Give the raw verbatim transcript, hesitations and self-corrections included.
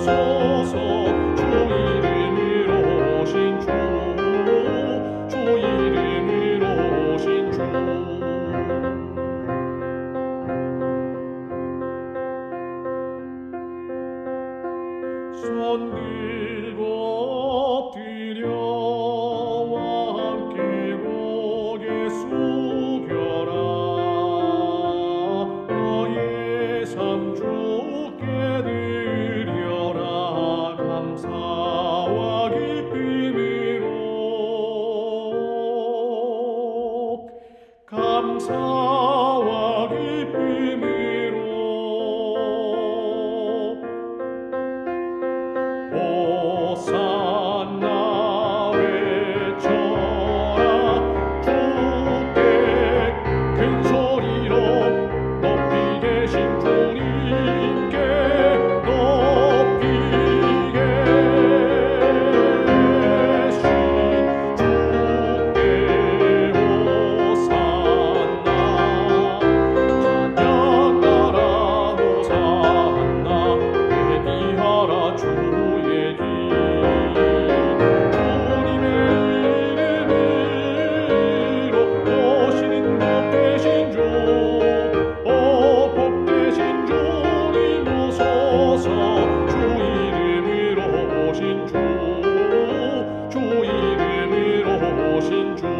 오소서. 주 이름으로 오신 주, 주 이름으로 오신 주. 손 들고 엎드려와 함께 고개 숙여라. 너의 삶 주께 드려라. 감사와 기쁨으로, 감사와 기쁨으로. 호산나 외쳐라. 주께 큰 소리로 높이 계신 주님께 높이 계신 주께 호산나. 찬양하라 호산나. 예비하라 주의 길. 주님의 이름으로 오시는 복되신 주, 오 복되신 주님 오소서. 주 이름으로 오신 주, 주 이름으로 오신 주.